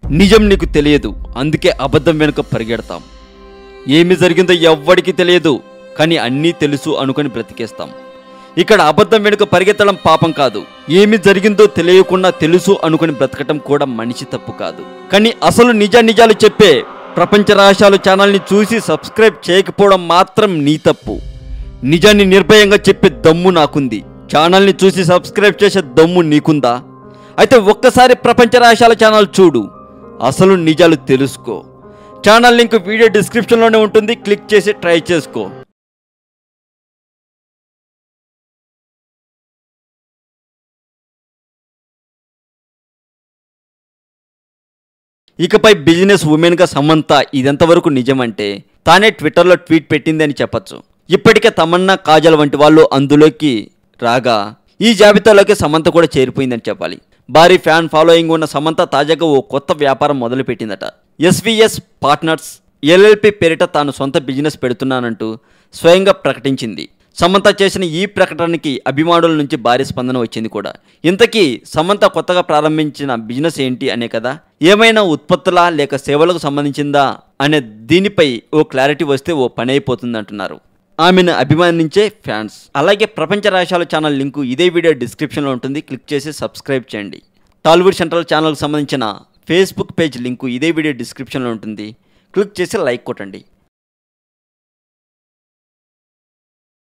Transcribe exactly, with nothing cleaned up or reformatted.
నిజం నీకు తెలియదు, అందుకే అబద్ధం వెనుక పరిగెడతాం. ఏమి జరిగిందో ఎవ్వడికి తెలియదు, కానీ అన్నీ తెలుసు అనుకుని బ్రతికేస్తాం. ఇక్కడ అబద్ధం వెనుక పరిగెత్తడం పాపం కాదు. ఏమి జరిగిందో తెలియకుండా తెలుసు అనుకుని బ్రతకటం కూడా మనిషి తప్పు కాదు. కానీ అసలు నిజ నిజాలు చెప్పే ప్రపంచ రహస్యాలు ఛానల్ని చూసి సబ్స్క్రైబ్ చేయకపోవడం మాత్రం నీ తప్పు. నిజాన్ని నిర్భయంగా చెప్పే దమ్ము నాకుంది. ఛానల్ని చూసి సబ్స్క్రైబ్ చేసే దమ్ము నీకుందా? అయితే ఒక్కసారి ప్రపంచ రహస్యాల ఛానల్ చూడు, అసలు నిజాలు తెలుసుకో. ఛానల్ లింక్ వీడియో డిస్క్రిప్షన్లోనే ఉంటుంది, క్లిక్ చేసి ట్రై చేసుకో. ఇకపై బిజినెస్ ఉమెన్గా సమంత ఇదెంతవరకు నిజమంటే తానే ట్విట్టర్లో ట్వీట్ పెట్టింది అని చెప్పచ్చు. ఇప్పటికే తమన్నా, కాజల్ వంటి వాళ్ళు అందులోకి రాగా ఈ జాబితాలోకి సమంత కూడా చేరిపోయిందని చెప్పాలి. భారీ ఫ్యాన్ ఫాలోయింగ్ ఉన్న సమంత తాజాగా ఓ కొత్త వ్యాపారం మొదలుపెట్టిందట. ఎస్విఎస్ పార్ట్నర్స్ ఎల్ఎల్పి పేరిట తాను సొంత బిజినెస్ పెడుతున్నానంటూ స్వయంగా ప్రకటించింది. సమంత చేసిన ఈ ప్రకటనకి అభిమానుల నుంచి భారీ స్పందన వచ్చింది కూడా. ఇంతకీ సమంత కొత్తగా ప్రారంభించిన బిజినెస్ ఏంటి అనే కదా, ఏమైనా ఉత్పత్తులా లేక సేవలకు సంబంధించిందా అనే దీనిపై ఓ క్లారిటీ వస్తే ఓ పని అయిపోతుంది అంటున్నారు ఆమెను అభిమానించే ఫ్యాన్స్. అలాగే ప్రపంచ రహస్యాల ఛానల్ లింకు ఇదే వీడియో డిస్క్రిప్షన్లో ఉంటుంది, క్లిక్ చేసి సబ్స్క్రైబ్ చేయండి. టాలీవుడ్ సెంట్రల్ ఛానల్కి సంబంధించిన ఫేస్బుక్ పేజ్ లింకు ఇదే వీడియో డిస్క్రిప్షన్లో ఉంటుంది, క్లిక్ చేసి లైక్ కొట్టండి.